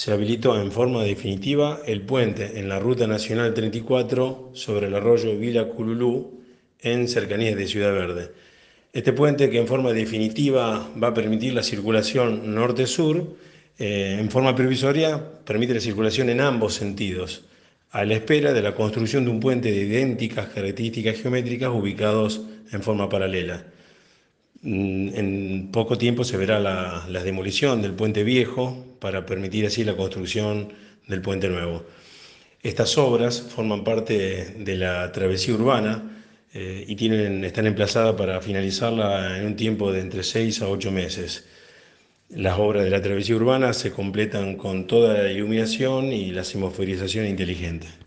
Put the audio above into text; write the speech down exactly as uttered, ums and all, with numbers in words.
se habilitó en forma definitiva el puente en la Ruta Nacional treinta y cuatro sobre el arroyo Villa Cululú en cercanías de Ciudad Verde. Este puente, que en forma definitiva va a permitir la circulación norte-sur, eh, en forma provisoria permite la circulación en ambos sentidos, a la espera de la construcción de un puente de idénticas características geométricas ubicados en forma paralela. Mm, En poco tiempo se verá la, la demolición del puente viejo para permitir así la construcción del puente nuevo. Estas obras forman parte de la travesía urbana eh, y tienen, están emplazadas para finalizarla en un tiempo de entre seis a ocho meses. Las obras de la travesía urbana se completan con toda la iluminación y la semaforización inteligente.